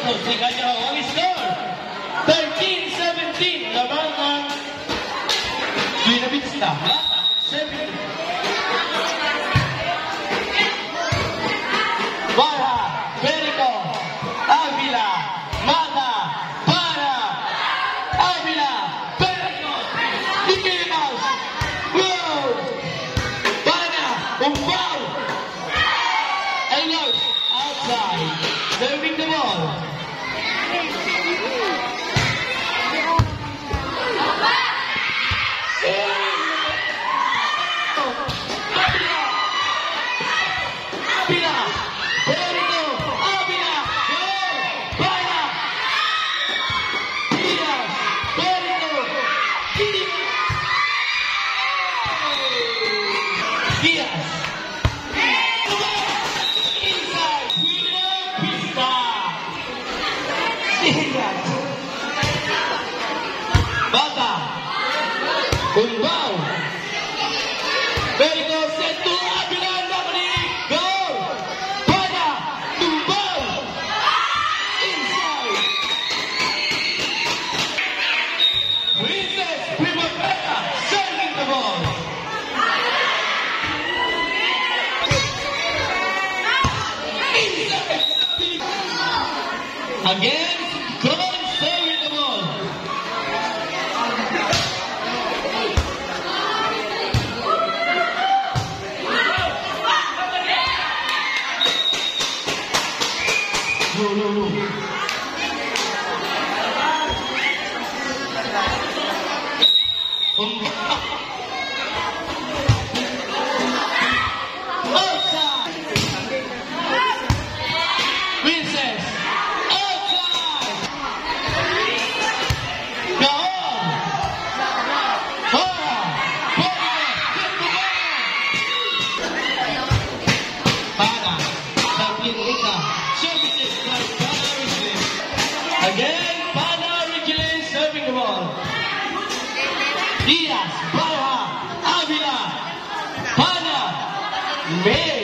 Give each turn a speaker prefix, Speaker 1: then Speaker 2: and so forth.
Speaker 1: puntos si Callao. Ang score, 13-17. Laban ng Buena Vista. 17. Barha, Perico, Avila, Mata, Para, Avila, Perico, Mickey Mouse, wow, Para, Umbao, Elos, outside, serving the ball. Avila, Perico, Avila, goal, Para, Diaz, Perico, Diaz, inside, Buena Vista, Diaz, Bata, Umbao, Perico, set to Avila, Dominic, goal, Para, Umbao, inside, Princess Primavera, serving the ball. Again, Colin serving the ball. No. Outside. Princess. Outside. Go on. Para. Services by Pana Richlin. Again, Pana Richlin serving the ball. Diaz, Barha, Avila, Pana, May.